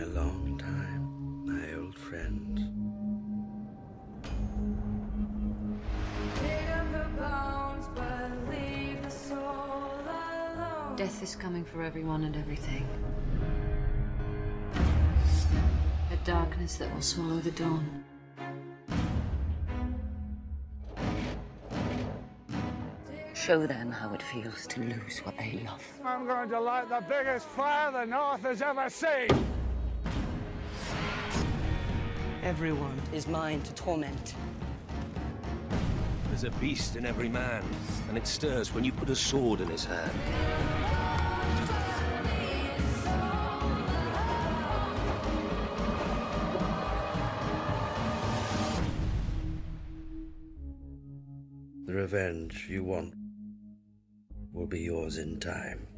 a long time, my old friend. Dig up the bones, but leave the soul alone. Death is coming for everyone and everything. A darkness that will swallow the dawn. Show them how it feels to lose what they love. I'm going to light the biggest fire the North has ever seen. Everyone is mine to torment. There's a beast in every man, and it stirs when you put a sword in his hand. The revenge you want will be yours in time.